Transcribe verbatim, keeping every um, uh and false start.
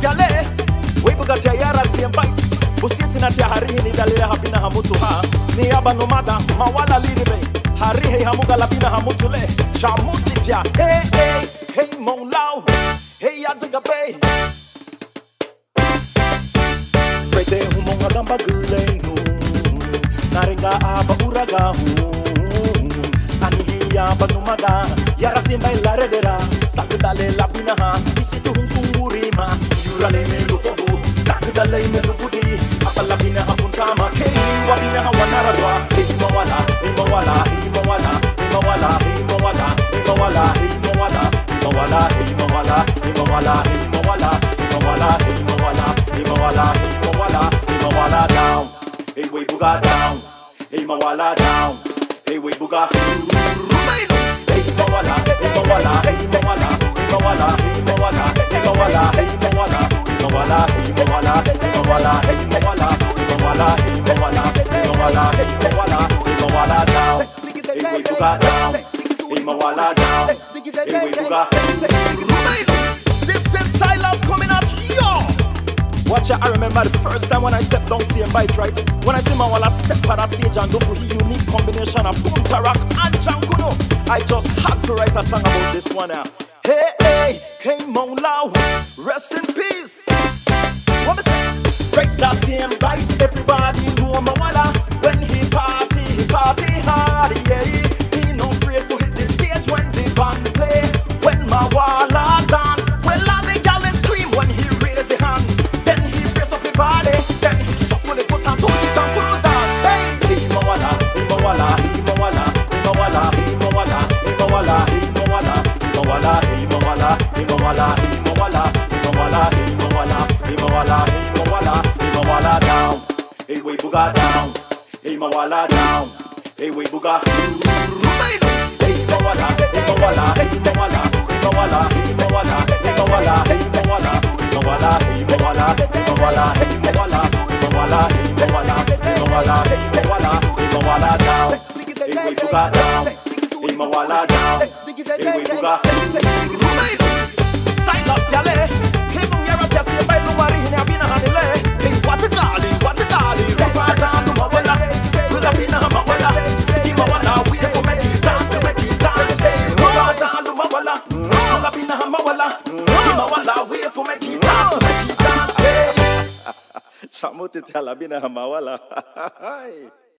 tiale we buga tia yara si invite busieti na tia hari ni dalile habina hamutu ha ni aba nomada mawala liribe hari he hamuga labina hamutu le chamuti tia hey hey hey mon lao hey adiga bay Frete humonga gamba gule naringa aba uraga ani hiya banumada yara si mai laredera sakudale labina ha isitu hunsungurima yurale melu hobu takudale melu budi apalabina apuntama kei wabina hawanarwa imawala imawala imawala imawala imawala imawala imawala imawala imawala imawala imawala imawala imawala imawala imawala imawala down hey we buga down hey mawala down hey we buga hey mawala hey mawala hey mawala mawala mawala mawala mawala mawala mawala mawala mawala mawala mawala mawala mawala mawala down hey we buga down hey mawala down hey we buga this is Silas coming at you. Watch it, I remember the first time when I stepped down C M Bite, right? When I see Mawala step at a stage and go for his unique combination of Punta Rock and Jankuno, I just had to write a song about this one now. Hey, hey, hey, Mon Lao, rest in peace. What me say? Break that C M Bite, everybody know Mawala. When he party, he party hard, yeah. He no afraid to hit the stage when the band play. When Mawala dance, well all the gal scream when he raise his hand. Body, then he shuffle the foot and do it and pull dance. Hey, Imawala, Imawala, Imawala, Imawala, Imawala, Imawala, Imawala, Imawala, Imawala, Imawala, Imawala, Imawala, Imawala, Imawala, Imawala, Imawala down. Hey, we buga down. Hey, Mawala down. Hey, we buga. Hey, Imawala, Imawala, Imawala, Imawala, Imawala, Imawala, Imawala. Mawala, Mawala, Mawala, Mawala, Mawala, Mawala, Mawala, Mawala, Mawala down. Hey, we buga down. Hey, Mawala down. Hey, we buga. Silas tiale, hey, bung yara pia si bay lumari hina bina hanile. Hey, what the gali, what the gali, rapa down to Mawala, to bina Mawala. Hey, Mawala, we for make it dance, make it dance. Hey, rapa down to Mawala, to bina Mawala. Hey, Mawala, we for make it dance. Chamuti tiala bina Mawala.